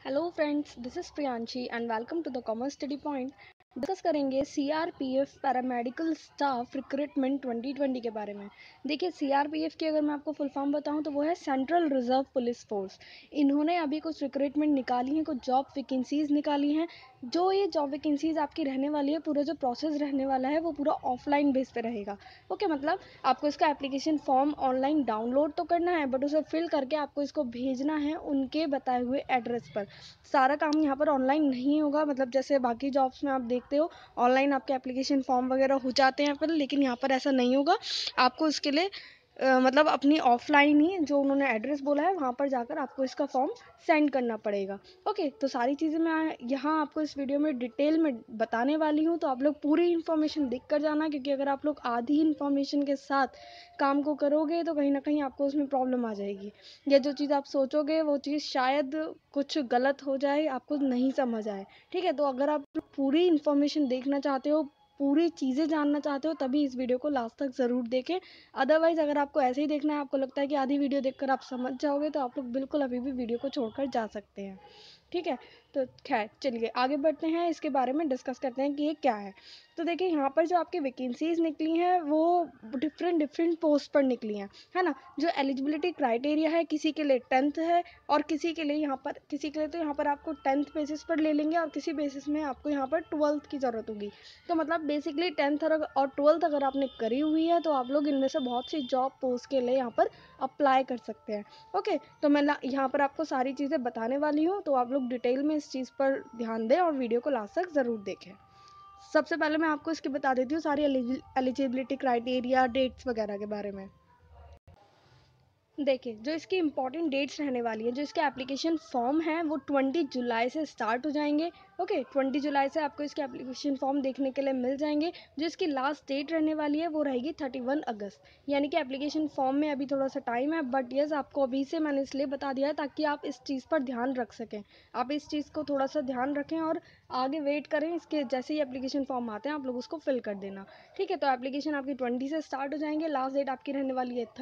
Hello friends, this is Priyanshi and welcome to the commerce study point. Discuss करेंगे CRPF paramedical staff recruitment 2020 के बारे में। देखिए, CRPF की अगर मैं आपको फुल फॉर्म बताऊं तो वो है सेंट्रल रिजर्व पुलिस फोर्स। इन्होंने अभी कुछ रिक्रूटमेंट निकाली हैं, कुछ जॉब वैकेंसीज निकाली हैं। जो ये जॉब वैकेंसीज आपकी रहने वाली है, पूरा जो प्रोसेस रहने वाला है वो पूरा ऑफलाइन बेस पे रहेगा। ओके, मतलब आपको इसका एप्लीकेशन फॉर्म ऑनलाइन डाउनलोड तो करना है, बट उसे फिल करके आपको इसको भेजना है उनके बताए हुए एड्रेस पर। सारा काम यहाँ पर ऑनलाइन नहीं होगा, मतलब जैसे बाकी जॉब्स में आप देखते हो ऑनलाइन आपके एप्लीकेशन फॉर्म वगैरह हो जाते हैं पर, लेकिन यहाँ पर ऐसा नहीं होगा। आपको इसके लिए मतलब अपनी ऑफलाइन ही जो उन्होंने एड्रेस बोला है वहाँ पर जाकर आपको इसका फॉर्म सेंड करना पड़ेगा। ओके, तो सारी चीज़ें मैं यहाँ आपको इस वीडियो में डिटेल में बताने वाली हूँ, तो आप लोग पूरी इन्फॉर्मेशन देख कर जाना, क्योंकि अगर आप लोग आधी इन्फॉर्मेशन के साथ काम को करोगे तो कहीं ना कहीं आपको उसमें प्रॉब्लम आ जाएगी, या जो चीज़ आप सोचोगे वो चीज़ शायद कुछ गलत हो जाए, आपको नहीं समझ आए। ठीक है, तो अगर आप पूरी इन्फॉर्मेशन देखना चाहते हो, पूरी चीज़ें जानना चाहते हो, तभी इस वीडियो को लास्ट तक ज़रूर देखें। अदरवाइज़ अगर आपको ऐसे ही देखना है, आपको लगता है कि आधी वीडियो देखकर आप समझ जाओगे, तो आप लोग बिल्कुल अभी भी वीडियो को छोड़कर जा सकते हैं। ठीक है, तो खैर चलिए आगे बढ़ते हैं, इसके बारे में डिस्कस करते हैं कि ये क्या है। तो देखिए, यहाँ पर जो आपकी वैकेंसीज निकली हैं वो डिफरेंट पोस्ट पर निकली हैं, है ना। जो एलिजिबिलिटी क्राइटेरिया है, किसी के लिए 10th है और किसी के लिए तो यहाँ पर आपको 10th बेसिस पर ले लेंगे, और किसी बेसिस में आपको यहाँ पर 12th की ज़रूरत होगी। तो मतलब बेसिकली 10th और 12th अगर आपने करी हुई है तो आप लोग इनमें से बहुत सी जॉब पोस्ट के लिए यहाँ पर अप्लाई कर सकते हैं। ओके, तो मैं यहाँ पर आपको सारी चीज़ें बताने वाली हूँ, तो आप लोग डिटेल में इस चीज़ पर ध्यान दें और वीडियो को लास्ट तक ज़रूर देखें। सबसे पहले मैं आपको इसकी बता देती हूँ सारी एलिजिबिलिटी क्राइटेरिया, डेट्स वगैरह के बारे में। देखिए, जो इसकी इंपॉर्टेंट डेट्स रहने वाली है, जो इसके एप्लीकेशन फॉर्म है वो 20 जुलाई से स्टार्ट हो जाएंगे। ओके, 20 जुलाई से आपको इसके एप्लीकेशन फॉर्म देखने के लिए मिल जाएंगे। जो इसकी लास्ट डेट रहने वाली है वो रहेगी 31 अगस्त। यानी कि एप्लीकेशन फॉर्म में अभी थोड़ा सा टाइम है, बट यस, आपको अभी से मैंने इसलिए बता दिया है ताकि आप इस चीज़ पर ध्यान रख सकें। आप इस चीज़ को थोड़ा सा ध्यान रखें और आगे वेट करें, इसके जैसे ही एप्लीकेशन फॉर्म आते हैं आप लोग उसको फिल कर देना। ठीक है, तो एप्लीकेशन आपकी 20 से स्टार्ट हो जाएंगे, लास्ट डेट आपकी रहने वाली है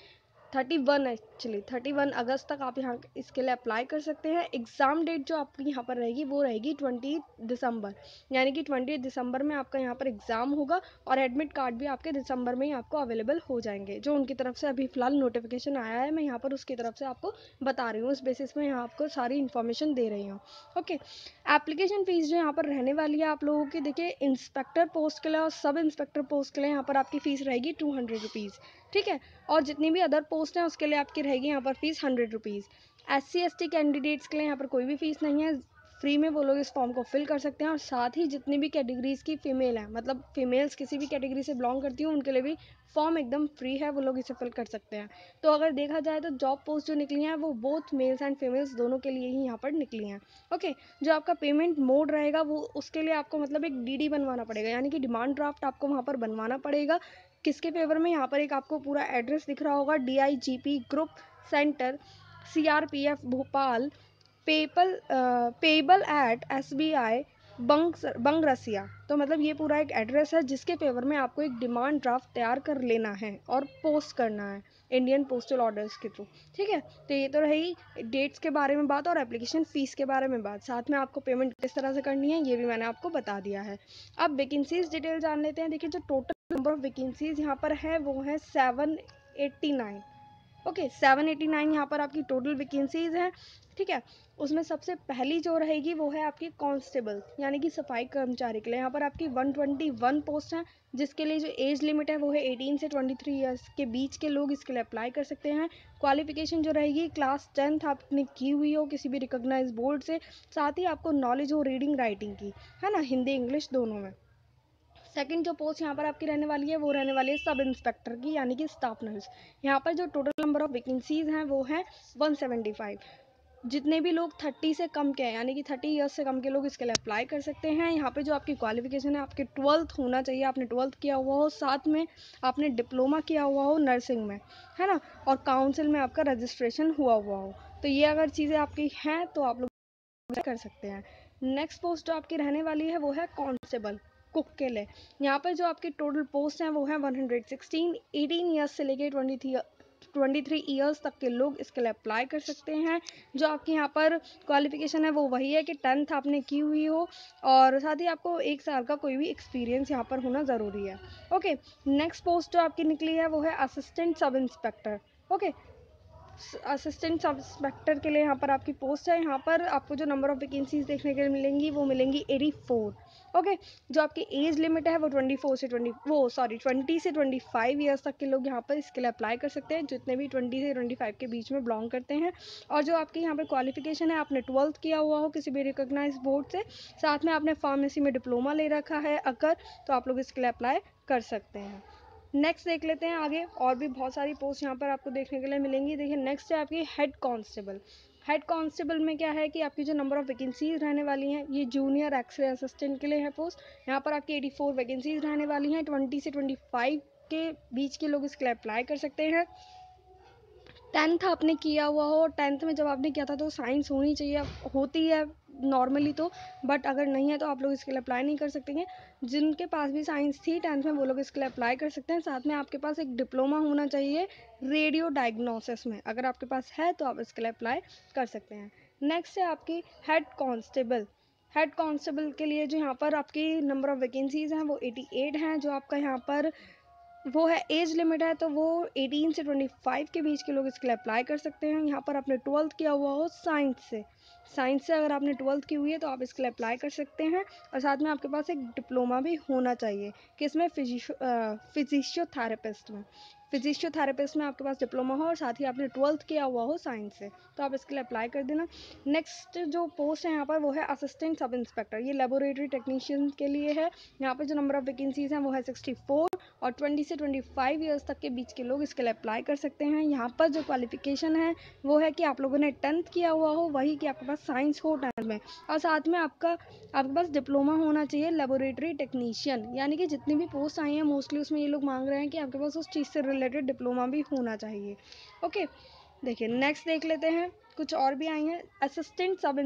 31 अगस्त तक आप यहाँ इसके लिए अप्लाई कर सकते हैं। एग्ज़ाम डेट जो आपकी यहाँ पर रहेगी वो रहेगी 20 दिसंबर, यानी कि 20 दिसंबर में आपका यहाँ पर एग्ज़ाम होगा, और एडमिट कार्ड भी आपके दिसंबर में ही आपको अवेलेबल हो जाएंगे। जो उनकी तरफ से अभी फ़िलहाल नोटिफिकेशन आया है, मैं यहाँ पर उसकी तरफ से आपको बता रही हूँ, उस बेसिस में यहाँ आपको सारी इन्फॉर्मेशन दे रही हूँ। ओके, एप्लीकेशन फ़ीस जो यहाँ पर रहने वाली है आप लोगों की, देखिए, इंस्पेक्टर पोस्ट के लिए और सब इंस्पेक्टर पोस्ट के लिए यहाँ पर आपकी फ़ीस रहेगी 200 रुपीज़। ठीक है, और जितनी भी अदर पोस्ट हैं उसके लिए आपकी रहेगी यहाँ पर fees 100 rupees. SC ST candidates के लिए यहाँ पर कोई भी फीस नहीं है, फ्री में वो लोग इस फॉर्म को फिल कर सकते हैं। और साथ ही जितनी भी कैटेगरीज की फीमेल हैं, मतलब फीमेल्स किसी भी कैटेगरी से बिलोंग करती हैं, उनके लिए भी फॉर्म एकदम फ्री है, वो लोग इसे फिल कर सकते हैं। तो अगर देखा जाए तो जॉब पोस्ट जो निकली हैं वो बोथ मेल्स एंड फीमेल्स दोनों के लिए ही यहाँ पर निकली हैं। ओके, जो आपका पेमेंट मोड रहेगा वो उसके लिए आपको मतलब एक DD बनवाना पड़ेगा, यानी कि डिमांड ड्राफ्ट आपको वहाँ पर बनवाना पड़ेगा। किसके फेवर में, यहाँ पर एक आपको पूरा एड्रेस दिख रहा होगा, DIGP group centre, CRPF Bhopal, payable at SBI बंग रसिया। तो मतलब ये पूरा एक एड्रेस है जिसके फेवर में आपको एक डिमांड ड्राफ्ट तैयार कर लेना है और पोस्ट करना है इंडियन पोस्टल ऑर्डर्स के थ्रू। ठीक है, तो ये तो रही डेट्स के बारे में बात और एप्लीकेशन फ़ीस के बारे में बात, साथ में आपको पेमेंट किस तरह से करनी है ये भी मैंने आपको बता दिया है। अब वैकेंसीज डिटेल जान लेते हैं। देखिए, जो टोटल नंबर ऑफ वैकेंसीज यहाँ पर है वो है 789। ओके, 789 यहाँ पर आपकी टोटल वैकेंसीज हैं। ठीक है, उसमें सबसे पहली जो रहेगी वो है आपकी कांस्टेबल, यानी कि सफाई कर्मचारी के लिए। यहाँ पर आपकी 121 पोस्ट हैं, जिसके लिए जो एज लिमिट है वो है 18 से 23 ईयर्स के बीच के लोग इसके लिए अप्लाई कर सकते हैं। क्वालिफिकेशन जो रहेगी, क्लास 10th आपने की हुई हो किसी भी रिकॉग्नाइज बोर्ड से, साथ ही आपको नॉलेज हो रीडिंग राइटिंग की, है ना, हिंदी इंग्लिश दोनों में। सेकंड जो पोस्ट यहाँ पर आपकी रहने वाली है वो रहने वाली है सब इंस्पेक्टर की, यानी कि स्टाफ नर्स। यहाँ पर जो टोटल नंबर ऑफ वैकेंसीज हैं वो है 175। जितने भी लोग 30 से कम के हैं, यानी कि 30 ईयर्स से कम के लोग इसके लिए अप्लाई कर सकते हैं। यहाँ पे जो आपकी क्वालिफिकेशन है, आपके 12th होना चाहिए, आपने 12th किया हुआ हो, साथ में आपने डिप्लोमा किया हुआ हो नर्सिंग में, है ना, और काउंसिल में आपका रजिस्ट्रेशन हुआ हुआ हो। तो ये अगर चीज़ें आपकी हैं तो आप लोग कर सकते हैं। नेक्स्ट पोस्ट जो आपकी रहने वाली है वो है कांस्टेबल कुक के लिए। यहाँ पर जो आपकी टोटल पोस्ट हैं वो है 116, 18 ईयर्स से लेके 23 ईयर्स तक के लोग इसके लिए अप्लाई कर सकते हैं। जो आपकी यहाँ पर क्वालिफिकेशन है वो वही है कि 10th आपने की हुई हो और साथ ही आपको 1 साल का कोई भी एक्सपीरियंस यहाँ पर होना ज़रूरी है। ओके, नेक्स्ट पोस्ट जो आपकी निकली है वो है assistant sub inspector. Okay, assistant sub inspector के लिए यहाँ पर आपकी पोस्ट है। यहाँ पर आपको जो नंबर ऑफ वैकेंसीज देखने के लिए मिलेंगी वो मिलेंगी 84। ओके, जो आपकी एज लिमिट है वो 20 से 25 ईयर्स तक के लोग यहाँ पर इसके लिए अप्लाई कर सकते हैं, जितने भी 20 से 25 के बीच में बिलोंग करते हैं। और जो आपकी यहाँ पर क्वालिफिकेशन है, आपने 12th किया हुआ हो किसी भी रिकोगनाइज बोर्ड से, साथ में आपने फार्मेसी में डिप्लोमा ले रखा है अगर, तो आप लोग इसके लिए अप्लाई कर सकते हैं। नेक्स्ट देख लेते हैं आगे, और भी बहुत सारी पोस्ट यहाँ पर आपको देखने के लिए मिलेंगी। देखिए नेक्स्ट है आपकी हेड कांस्टेबल। हेड कांस्टेबल में क्या है कि आपकी जो नंबर ऑफ वैकेंसीज रहने वाली हैं, ये जूनियर एक्सरे असिस्टेंट के लिए है पोस्ट। यहाँ पर आपकी 84 वैकेंसीज रहने वाली हैं। 20 से 25 के बीच के लोग इसके लिए अप्लाई कर सकते हैं। 10th आपने किया हुआ हो, 10th में जब आपने किया था तो साइंस होनी चाहिए, होती है नॉर्मली तो, बट अगर नहीं है तो आप लोग इसके लिए अप्लाई नहीं कर सकते हैं। जिनके पास भी साइंस थी 10th में वो लोग इसके लिए अप्लाई कर सकते हैं। साथ में आपके पास एक डिप्लोमा होना चाहिए रेडियो डायग्नोसिस में, अगर आपके पास है तो आप इसके लिए अप्लाई कर सकते हैं। नेक्स्ट है आपकी हेड कांस्टेबल। हेड कांस्टेबल के लिए जो यहाँ पर आपकी नंबर ऑफ वैकेंसीज हैं वो 88 हैं। जो आपका यहाँ पर वो है एज लिमिट है तो वो 18 से 25 के बीच के लोग इसके लिए अप्लाई कर सकते हैं। यहाँ पर आपने 12th किया हुआ हो साइंस से अगर आपने 12th की हुई है तो आप इसके लिए अप्लाई कर सकते हैं। और साथ में आपके पास एक डिप्लोमा भी होना चाहिए, किसमें, फिजिशियोथेरेपिस्ट में आपके पास डिप्लोमा हो और साथ ही आपने 12th किया हुआ हो साइंस से, तो आप इसके लिए अप्लाई कर देना। नेक्स्ट जो पोस्ट है यहाँ पर वो है असिस्टेंट सब इंस्पेक्टर। ये लेबोरेटरी टेक्नीशियन के लिए है। यहाँ पर जो नंबर ऑफ वैकेंसीज हैं वो है 64 और 20 से 25 ईयर्स तक के बीच के लोग इसके लिए अप्लाई कर सकते हैं। यहाँ पर जो क्वालिफिकेशन है वो है कि आप लोगों ने 10th किया हुआ हो, वही कि आपके पास साइंस हो 10th में, और साथ में आपके पास डिप्लोमा होना चाहिए लेबोरेटरी टेक्नीशियन। यानी कि जितनी भी पोस्ट आई हैं मोस्टली उसमें ये लोग मांग रहे हैं कि आपके पास उस चीज़ से रिलेटेड डिप्लोमा भी होना चाहिए। ओके, देखिए नेक्स्ट देख लेते हैं, कुछ और भी आई हैं। असिस्टेंट सब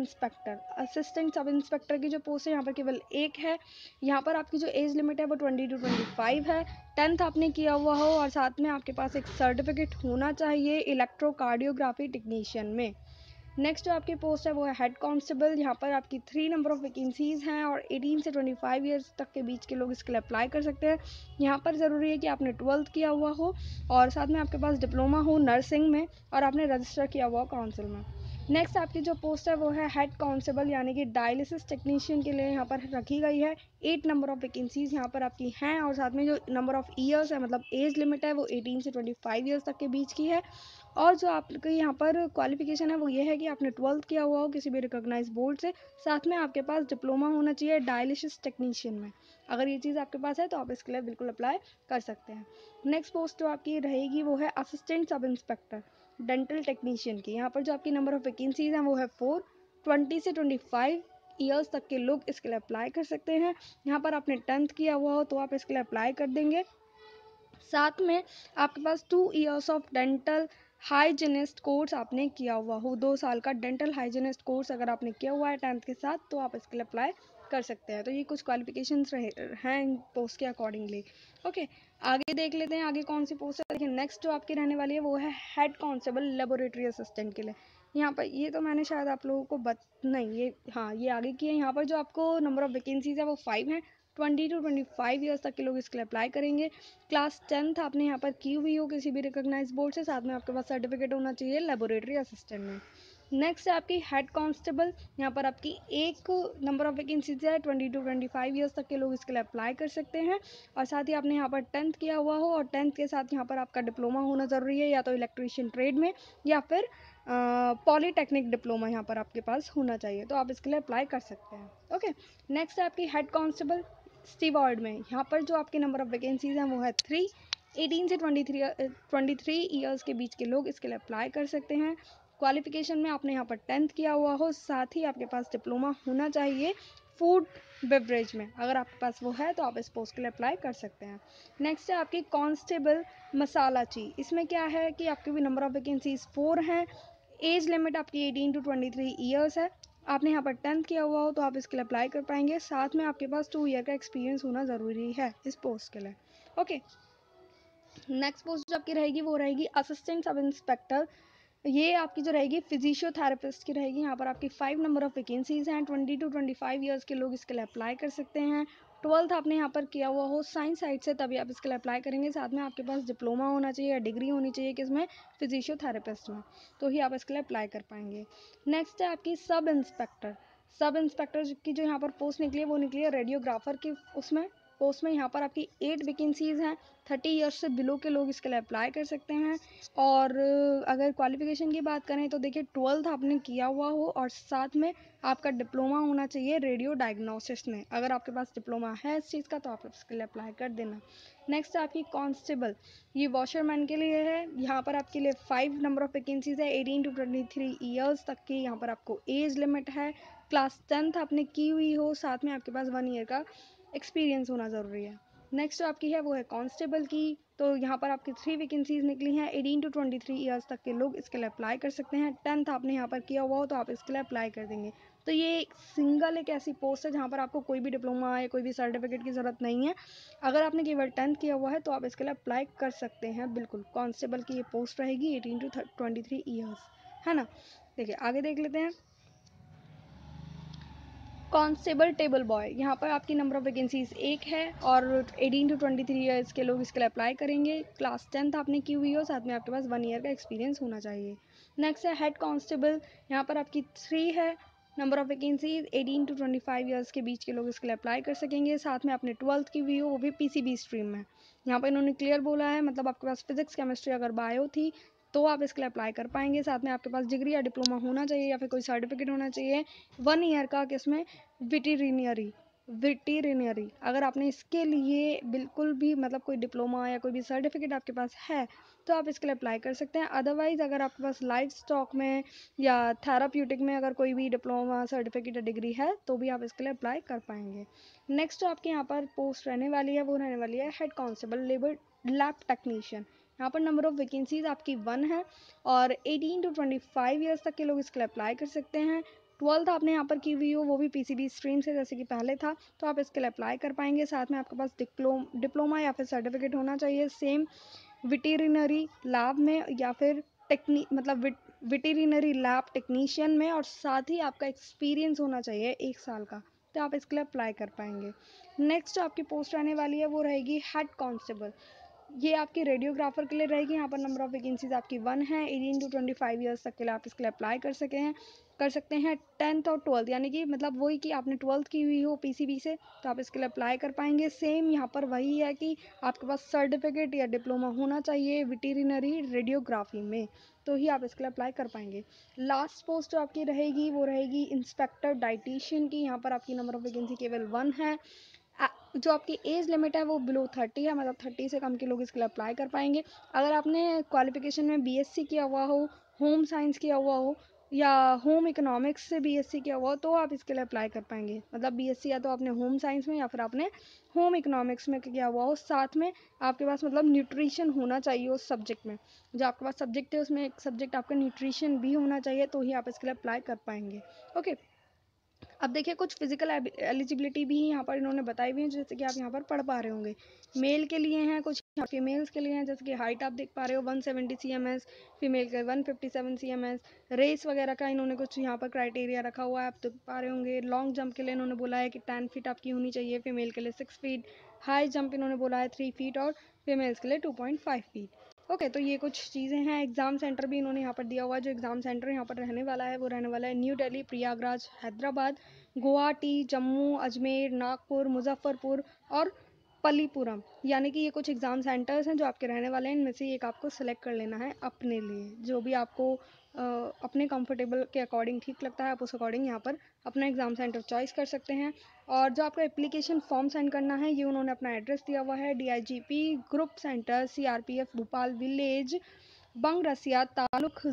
इंस्पेक्टर की जो पोस्ट है यहाँ पर केवल एक है। यहाँ पर आपकी जो एज लिमिट है वो 20 to 25 है। 10th आपने किया हुआ हो और साथ में आपके पास एक सर्टिफिकेट होना चाहिए इलेक्ट्रोकार्डियोग्राफी टेक्नीशियन में। नेक्स्ट जो आपकी पोस्ट है वो है हेड कांस्टेबल। यहाँ पर आपकी 3 नंबर ऑफ वैकेंसीज हैं और 18 से 25 ईयर्स तक के बीच के लोग इसके लिए अप्लाई कर सकते हैं। यहाँ पर ज़रूरी है कि आपने 12th किया हुआ हो और साथ में आपके पास डिप्लोमा हो नर्सिंग में और आपने रजिस्टर किया हुआ हो काउंसिल में। नेक्स्ट आपकी जो पोस्ट है वो है हेड कांस्टेबल यानी कि डायलिसिस टेक्नीशियन के लिए यहाँ पर रखी गई है। 8 नंबर ऑफ वैकेंसीज यहाँ पर आपकी हैं और साथ में जो नंबर ऑफ ईयर्स है, मतलब एज लिमिट है, वो 18 से 25 ईयर्स तक के बीच की है। और जो आपकी यहाँ पर क्वालिफिकेशन है वो ये है कि आपने 12th किया हुआ हो किसी भी रिकॉग्नाइज बोर्ड से, साथ में आपके पास डिप्लोमा होना चाहिए डायलिसिस टेक्नीशियन में। अगर ये चीज़ आपके पास है तो आप इसके लिए बिल्कुल अप्लाई कर सकते हैं। नेक्स्ट पोस्ट जो आपकी रहेगी वो है assistant sub inspector dental technician की। यहाँ पर जो आपकी नंबर ऑफ वैकेंसीज हैं वो है 4। 20 से 25 ईयर्स तक के लोग इसके लिए अप्लाई कर सकते हैं। यहाँ पर आपने 10th किया हुआ हो तो आप इसके लिए अप्लाई कर देंगे। साथ में आपके पास 2 years of dental hygienist course आपने किया हुआ हो, 2 साल का डेंटल हाइजीनिस्ट कोर्स अगर आपने किया हुआ है 10th के साथ तो आप इसके लिए अप्लाई कर सकते हैं। तो ये कुछ क्वालिफिकेशंस हैं इन पोस्ट के अकॉर्डिंगली। ओके, आगे देख लेते हैं आगे कौन सी पोस्ट है। देखिए नेक्स्ट जो आपकी रहने वाली है वो है हेड कांस्टेबल लेबोरेटरी असिस्टेंट के लिए। यहाँ पर ये तो मैंने शायद आप लोगों को नहीं, ये हाँ ये आगे की है। यहाँ पर जो आपको नंबर ऑफ वैकेंसीज है वो 5 हैं। 20 to 25 ईयर्स तक के लोग इसके लिए अप्लाई करेंगे। क्लास 10th आपने यहाँ पर की हुई हो किसी भी रिकॉग्नाइज बोर्ड से, साथ में आपके पास सर्टिफिकेट होना चाहिए लेबोरेटरी असिस्टेंट में। नेक्स्ट है आपकी हेड कांस्टेबल। यहाँ पर आपकी एक नंबर ऑफ वैकेंसीज है। 20 to 25 ईयर्स तक के लोग इसके लिए अप्लाई कर सकते हैं और साथ ही आपने यहाँ पर 10th किया हुआ हो और 10th के साथ यहाँ पर आपका डिप्लोमा होना ज़रूरी है, या तो इलेक्ट्रीशियन ट्रेड में या फिर पॉलीटेक्निक डिप्लोमा यहाँ पर आपके पास होना चाहिए, तो आप इसके लिए अप्लाई कर सकते हैं। ओके, नेक्स्ट है आपकी हेड कांस्टेबल स्टीवर्ड में। यहाँ पर जो आपके नंबर ऑफ वैकेंसीज हैं वो है 3। 18 से 23 ईयर्स के बीच के लोग इसके लिए अप्लाई कर सकते हैं। क्वालिफिकेशन में आपने यहाँ पर 10th किया हुआ हो, साथ ही आपके पास डिप्लोमा होना चाहिए फूड बेवरेज में, अगर आपके पास वो है तो आप इस पोस्ट के लिए अप्लाई कर सकते हैं। नेक्स्ट है आपकी कांस्टेबल मसाला ची। इसमें क्या है कि आपके भी नंबर ऑफ वैकेंसीज 4 हैं। एज लिमिट आपकी 18 to 23 ईयर्स है। आपने यहाँ पर 10th किया हुआ हो तो आप इसके लिए अप्लाई कर पाएंगे। साथ में आपके पास 2 ईयर का एक्सपीरियंस होना ज़रूरी है इस पोस्ट के लिए। ओके, नेक्स्ट पोस्ट जो आपकी रहेगी वो रहेगी असिस्टेंट सब इंस्पेक्टर। ये आपकी जो रहेगी फिजिशियोथेरेपिस्ट की रहेगी। यहाँ पर आपकी 5 नंबर ऑफ वैकेंसीज हैं। 20 to 25 ईयर्स के लोग इसके लिए अप्लाई कर सकते हैं। 12th आपने यहाँ पर किया हुआ हो साइंस साइड से तभी आप इसके लिए अप्लाई करेंगे। साथ में आपके पास डिप्लोमा होना चाहिए या डिग्री होनी चाहिए किसमें, फिजिशियोथेरेपिस्ट में, तो ही आप इसके लिए अप्लाई कर पाएंगे। नेक्स्ट है आपकी सब इंस्पेक्टर। सब इंस्पेक्टर की जो यहाँ पर पोस्ट निकली है वो निकली है रेडियोग्राफर की उसमें पोस्ट में। यहाँ पर आपकी 8 वैकेंसीज हैं। 30 ईयर्स से बिलो के लोग इसके लिए अप्लाई कर सकते हैं। और अगर क्वालिफिकेशन की बात करें तो देखिए 12th आपने किया हुआ हो और साथ में आपका डिप्लोमा होना चाहिए रेडियो डायग्नोसिस में। अगर आपके पास डिप्लोमा है इस चीज़ का तो आप इसके लिए अप्लाई कर देना। नेक्स्ट है आपकी कांस्टेबल। ये वॉशरमैन के लिए है। यहाँ पर आपके लिए 5 नंबर ऑफ वैकेंसीज है। 18 to 23 ईयर्स तक की यहाँ पर आपको एज लिमिट है। क्लास 10th आपने की हुई हो, साथ में आपके पास 1 ईयर का एक्सपीरियंस होना ज़रूरी है। नेक्स्ट जो आपकी है वो है कांस्टेबल की। तो यहाँ पर आपकी 3 वैकेंसीज निकली हैं। 18 to 23 ईयर्स तक के लोग इसके लिए अप्लाई कर सकते हैं। 10th आपने यहाँ पर किया हुआ हो तो आप इसके लिए अप्लाई कर देंगे। तो ये एक ऐसी पोस्ट है जहाँ पर आपको कोई भी डिप्लोमा या कोई भी सर्टिफिकेट की ज़रूरत नहीं है। अगर आपने केवल 10th किया हुआ है तो आप इसके लिए अप्लाई कर सकते हैं बिल्कुल। कांस्टेबल की ये पोस्ट रहेगी 18 to 23 ईयर्स, है ना। देखिए आगे देख लेते हैं। कांस्टेबल टेबल बॉय, यहाँ पर आपकी नंबर ऑफ वैकेंसीज एक है और 18 to 23 ईयर्स के लोग इसके लिए अप्लाई करेंगे। क्लास 10th आपने की हुई हो, साथ में आपके पास 1 ईयर का एक्सपीरियंस होना चाहिए। नेक्स्ट है हेड कांस्टेबल। यहाँ पर आपकी 3 है number of vacancies. 18 to 25 years के बीच के लोग इसके लिए अप्लाई कर सकेंगे। साथ में आपने 12th की हुई हो, वो भी पीसीबी स्ट्रीम में। यहाँ पर इन्होंने क्लियर बोला है, मतलब आपके पास फिजिक्स केमिस्ट्री अगर बायो थी तो आप इसके लिए अप्लाई कर पाएंगे। साथ में आपके पास डिग्री या डिप्लोमा होना चाहिए या फिर कोई सर्टिफिकेट होना चाहिए 1 ईयर का किसमें, वेटेरिनरी। वेटेरिनरी अगर आपने इसके लिए बिल्कुल भी मतलब कोई डिप्लोमा या कोई भी सर्टिफिकेट आपके पास है तो आप इसके लिए अप्लाई कर सकते हैं। अदरवाइज अगर आपके पास लाइफ स्टॉक में या थेराप्यूटिक में अगर कोई भी डिप्लोमा सर्टिफिकेट या डिग्री है तो भी आप इसके लिए अप्लाई कर पाएंगे। नेक्स्ट आपके यहाँ पर पोस्ट रहने वाली है वो रहने वाली है head constable labour lab technician. यहाँ पर नंबर ऑफ वैकेंसीज आपकी 1 है और 18 to 25 ईयर्स तक के लोग इसके लिए अप्लाई कर सकते हैं। 12th आपने यहाँ पर की हुई हो वो भी पीसीबी स्ट्रीम से जैसे कि पहले था तो आप इसके लिए अप्लाई कर पाएंगे। साथ में आपके पास डिप्लोमा या फिर सर्टिफिकेट होना चाहिए सेम वेटेरिनरी लैब में या फिर मतलब वेटेरिनरी लैब टेक्नीशियन में, और साथ ही आपका एक्सपीरियंस होना चाहिए 1 साल का, तो आप इसके लिए अप्लाई कर पाएंगे। नेक्स्ट आपकी पोस्ट रहने वाली है वो रहेगी हेड कांस्टेबल। ये आपकी रेडियोग्राफर के लिए रहेगी। यहाँ पर नंबर ऑफ वैकेंसीज आपकी 1 है। 18 to 25 ईयर्स तक के लिए आप इसके लिए अप्लाई कर सकते हैं 10th और 12th, यानी कि मतलब वही कि आपने 12th की हुई हो पीसीबी से तो आप इसके लिए अप्लाई कर पाएंगे। सेम यहाँ पर वही है कि आपके पास सर्टिफिकेट या डिप्लोमा होना चाहिए वेटेरिनरी रेडियोग्राफी में, तो ही आप इसके लिए अप्लाई कर पाएंगे। लास्ट पोस्ट जो आपकी रहेगी वो रहेगी इंस्पेक्टर डाइटिशियन की। यहाँ पर आपकी नंबर ऑफ वैकेंसी केवल 1 है। जो आपकी एज लिमिट है वो बिलो 30 है, मतलब 30 से कम के लोग इसके लिए अप्लाई कर पाएंगे। अगर आपने क्वालिफिकेशन में बीएससी किया हुआ हो, होम साइंस किया हुआ हो या होम इकोनॉमिक्स से बीएससी किया हुआ हो तो आप इसके लिए अप्लाई कर पाएंगे। मतलब बीएससी या तो आपने होम साइंस में या फिर आपने होम इकोनॉमिक्स में किया हुआ हो, साथ में आपके पास मतलब न्यूट्रिशन होना चाहिए उस सब्जेक्ट में। जो आपके पास सब्जेक्ट है उसमें एक सब्जेक्ट आपका न्यूट्रिशन भी होना चाहिए, तो ही आप इसके लिए अप्लाई कर पाएंगे। ओके, अब देखिए कुछ फिजिकल एलिजिबिलिटी भी यहाँ पर इन्होंने बताई हुई है जैसे कि आप यहाँ पर पढ़ पा रहे होंगे। मेल के लिए हैं, कुछ फीमेल्स के लिए हैं, जैसे कि हाइट आप देख पा रहे हो 170 cms, फीमेल के 157 cms। रेस वगैरह का इन्होंने कुछ यहाँ पर क्राइटेरिया रखा हुआ है, आप देख पा रहे होंगे। लॉन्ग जंप के लिए इन्होंने बोला है कि 10 फीट आपकी होनी चाहिए, फीमेल के लिए 6 फीट। हाई जंप इन्होंने बोला है 3 फीट और फीमेल्स के लिए 2.5 फीट। ओके, तो ये कुछ चीज़ें हैं। एग्जाम सेंटर भी इन्होंने यहाँ पर दिया हुआ है। जो एग्जाम सेंटर यहाँ पर रहने वाला है वो रहने वाला है न्यू दिल्ली, प्रयागराज, हैदराबाद, गुवाहाटी, जम्मू, अजमेर, नागपुर, मुजफ्फरपुर और पल्लीपुरम। यानी कि ये कुछ एग्ज़ाम सेंटर्स हैं जो आपके रहने वाले हैं। इनमें से एक आपको सेलेक्ट कर लेना है अपने लिए, जो भी आपको अपने कंफर्टेबल के अकॉर्डिंग ठीक लगता है आप उस अकॉर्डिंग यहाँ पर अपना एग्ज़ाम सेंटर चॉइस कर सकते हैं। और जो आपका एप्लीकेशन फॉर्म सेंड करना है ये उन्होंने अपना एड्रेस दिया हुआ है, DIGP group centre, CRPF Bhopal village, Bangrasia taluk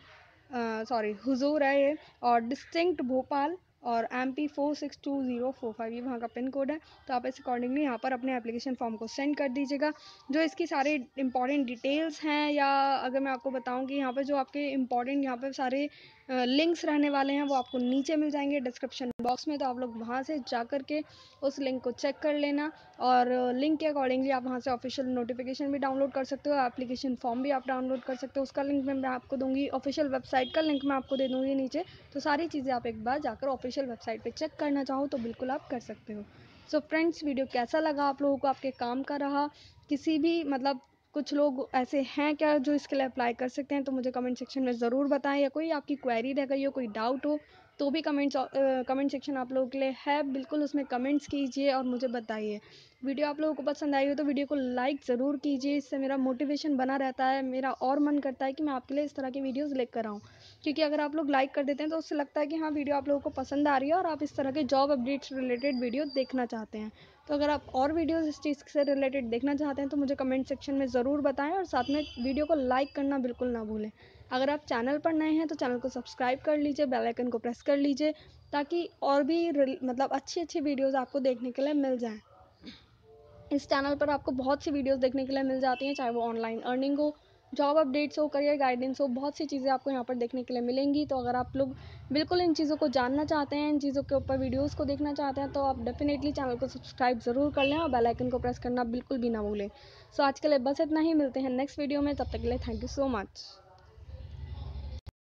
Huzur है ये, और डिस्ट्रिक्ट भोपाल, और MP 462045 ये वहाँ का पिन कोड है। तो आप इस अकॉर्डिंगली यहाँ पर अपने एप्लीकेशन फॉर्म को सेंड कर दीजिएगा। जो इसकी सारे इंपॉर्टेंट डिटेल्स हैं, या अगर मैं आपको बताऊँ कि यहाँ पर जो आपके इंपॉर्टेंट यहाँ पर सारे लिंक्स रहने वाले हैं वो आपको नीचे मिल जाएंगे डिस्क्रिप्शन बॉक्स में, तो आप लोग वहाँ से जा कर के उस लिंक को चेक कर लेना और लिंक के अकॉर्डिंगली आप वहाँ से ऑफिशियल नोटिफिकेशन भी डाउनलोड कर सकते हो, एप्लीकेशन फॉर्म भी आप डाउनलोड कर सकते हो। उसका लिंक मैं आपको दूंगी, ऑफिशियल वेबसाइट का लिंक मैं आपको दे दूँगी नीचे। तो सारी चीज़ें आप एक बार जाकर ऑफिशियल वेबसाइट पर चेक करना चाहो तो बिल्कुल आप कर सकते हो। सो फ्रेंड्स, वीडियो कैसा लगा आप लोगों को, आपके काम का रहा? किसी भी मतलब कुछ लोग ऐसे हैं क्या जो इसके लिए अप्लाई कर सकते हैं, तो मुझे कमेंट सेक्शन में ज़रूर बताएं। या कोई आपकी क्वेरी रह गई हो, कोई डाउट हो, तो भी कमेंट सेक्शन आप लोगों के लिए है, बिल्कुल उसमें कमेंट्स कीजिए और मुझे बताइए। वीडियो आप लोगों को पसंद आई हो तो वीडियो को लाइक ज़रूर कीजिए, इससे मेरा मोटिवेशन बना रहता है, मेरा और मन करता है कि मैं आपके लिए इस तरह की वीडियोज़ लेकर आऊँ। क्योंकि अगर आप लोग लाइक कर देते हैं तो उससे लगता है कि हाँ, वीडियो आप लोगों को पसंद आ रही है और आप इस तरह के जॉब अपडेट्स रिलेटेड वीडियो देखना चाहते हैं। तो अगर आप और वीडियोस इस चीज़ से रिलेटेड देखना चाहते हैं तो मुझे कमेंट सेक्शन में ज़रूर बताएं और साथ में वीडियो को लाइक करना बिल्कुल ना भूलें। अगर आप चैनल पर नए हैं तो चैनल को सब्सक्राइब कर लीजिए, बेल आइकन को प्रेस कर लीजिए, ताकि और भी मतलब अच्छी अच्छी वीडियोज़ आपको देखने के लिए मिल जाएँ। इस चैनल पर आपको बहुत सी वीडियोस देखने के लिए मिल जाती हैं, चाहे वो ऑनलाइन अर्निंग हो, जॉब अपडेट्स हो, करियर गाइडेंस हो, बहुत सी चीज़ें आपको यहाँ पर देखने के लिए मिलेंगी। तो अगर आप लोग बिल्कुल इन चीज़ों को जानना चाहते हैं, इन चीज़ों के ऊपर वीडियोस को देखना चाहते हैं, तो आप डेफिनेटली चैनल को सब्सक्राइब ज़रूर कर लें और बेल आइकन को प्रेस करना बिल्कुल भी ना भूलें। सो आज के लिए बस इतना ही, मिलते हैं नेक्स्ट वीडियो में, तब तक के लिए थैंक यू सो मच।